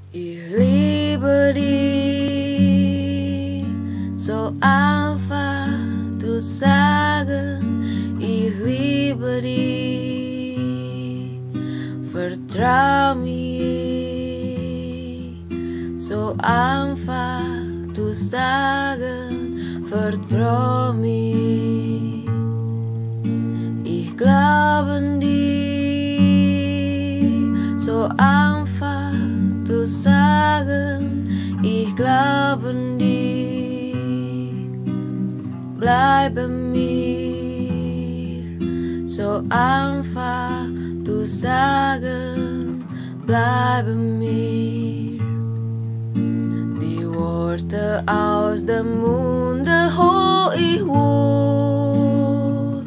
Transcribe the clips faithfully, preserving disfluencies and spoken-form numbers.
Ich liebe dich, so einfach zu sagen, ich liebe dich, vertrau mir, so einfach zu sagen, vertrau mir, ich glaube an dich, so einfach zu sagen, ich glaube an dich, bleib bei mir, so einfach zu sagen, bleib bei mir. Die Worte aus dem Munde hol ich wohl,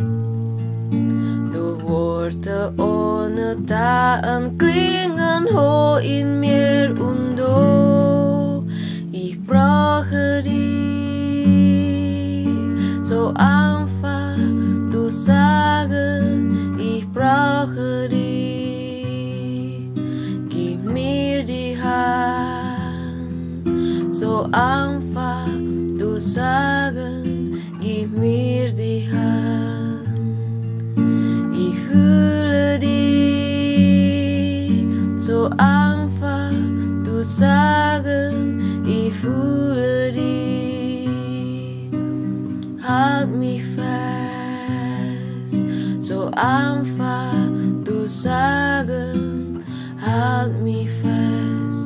doch Worte ohne Taten klingen hoch in mir und oh, ich brauche dich, so einfach zu sagen, ich brauche dich, gib mir die Hand, so einfach zu sagen, gib mir die Hand, ich fühle dich, so einfach zu sagen, ich fühle dich, halt mich fest, so einfach zu sagen, halt mich fest.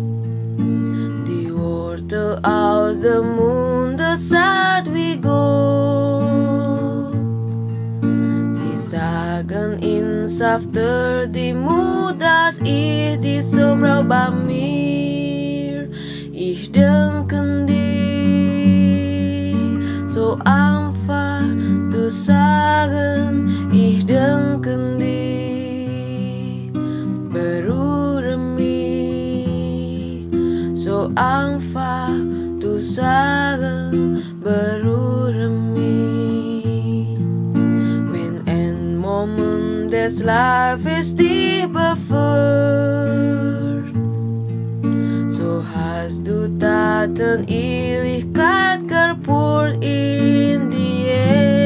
Die Worte aus dem Munde zart wie Gold, sie sagen insafter die Mut, dass ich dich so brauch bei mir. Ich denke an dich, so einfach zu sagen, ich denke an dich, berühre mich, so einfach zu sagen, berühre mich. Wenn ein Moment des Lebens dich berührt, so hast du Taten Ewigkeit gepurt in die Erde.